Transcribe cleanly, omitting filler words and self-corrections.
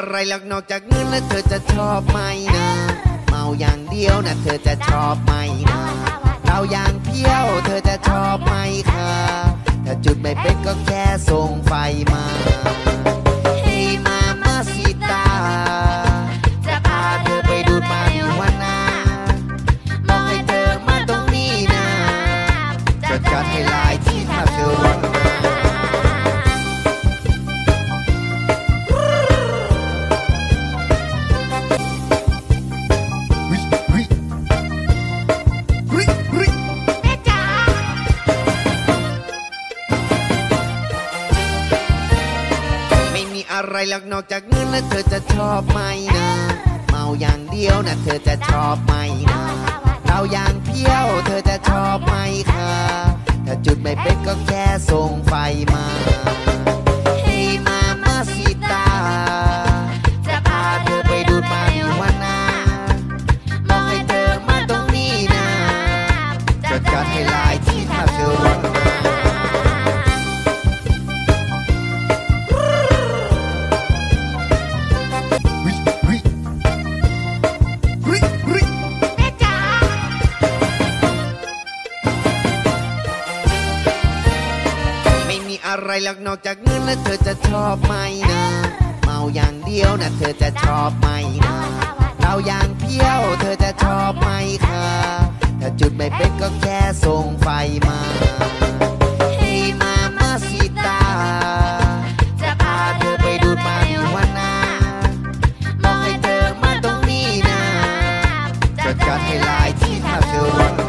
อะไรหรอกนอกจากเงินแล้วเธอจะชอบไหมนะเมาอย่างเดียวนะเธอจะชอบไหมนะเราอย่างเพี้ยวเธอจะชอบไหมคะถ้าจุดไม่เป็นก็แค่ส่งไฟมาให้มามาสิตาจะพาเธอไปดูดมาดิวานาบอกให้เธอมาตรงนี้นะจะจัดให้ลายที่ถ้าเธอวันอะไรหรอกนอกจากเงินแล้วเธอจะชอบไหมนะเมาอย่างเดียวนะเธอจะชอบไหมนะเราอย่างเพี้ยวเธอจะชอบไหมคะถ้าจุดไม่เป็นก็แค่ส่งไฟมาให้มามาสิตาจะพาเธอไปดูดมาดิวานาบอกให้เธอมาตรงนี้นะจะจัดให้ลายที่ถ้าเธอวันอะไรหรอกนอกจากเงินแล้วเธอจะชอบไหมนะเมาอย่างเดียวนะเธอจะชอบไหมนะเราอย่างเพี้ยวเธอจะชอบไหมคะถ้าจุดไม่เป็นก็แค่ส่งไฟมาให้มามาสิตาจะพาเธอไปดูดมาดิวานาบอกให้เธอมาตรงนี้นะจะจัดให้ลายที่ถ้าเธอวัน